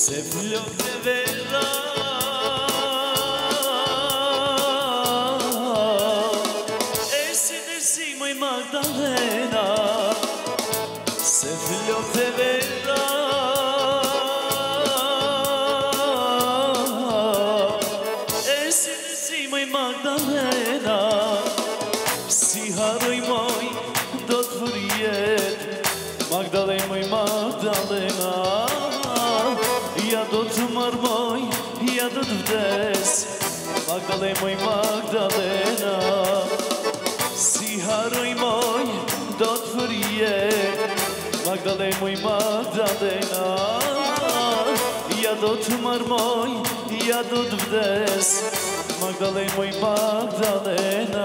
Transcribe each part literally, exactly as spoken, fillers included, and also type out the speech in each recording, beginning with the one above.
Se flok të vera e si të si moj Magdalena. Se flok të vera e si të si moj Magdalena. Si haroj moj do të fërjet Magdalena, moj Magdalena. Ja do të marmoj, ja do të vdes Magdalena, moj Magdalena. Si haroj moj do të fërjet Magdalena, moj Magdalena. Ja do të marmoj, ja do të vdes Magdalena, moj Magdalena.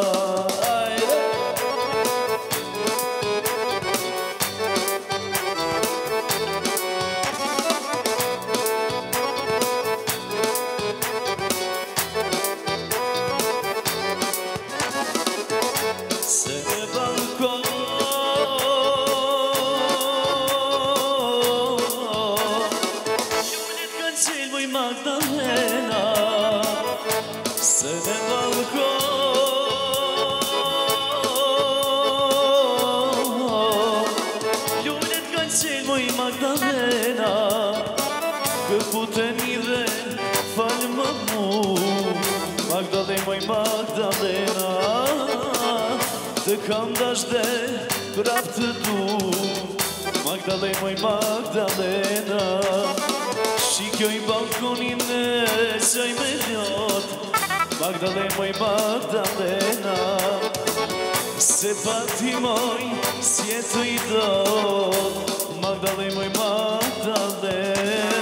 Magdalena, se në balkon lullet kanë qenë moj Magdalena. Këputen i dhe falë më mu Magdalena, moj Magdalena. Të kam dashde prap të du Magdalena, moj Magdalena. Shikjoj balkonin e qaj me ljot Magdalena, moj Magdalena. Se pati moj sjetë i dot Magdalena, moj Magdalena.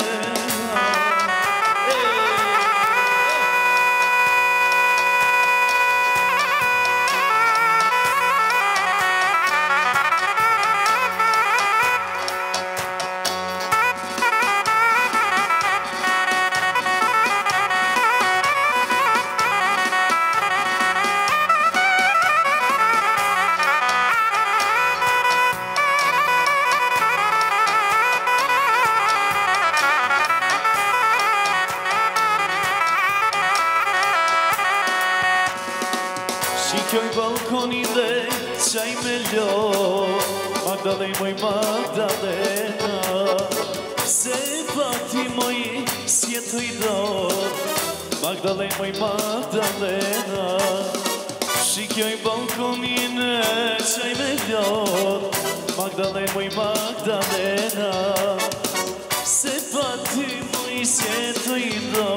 Shikjoj balkoni dhe qaj me ljot Magdalena, moj Magdalena. Se pati moj sjetë i dot Magdalena, moj Magdalena. Shikjoj balkoni dhe qaj me ljot Magdalena, moj Magdalena. Se pati moj sjetë i dot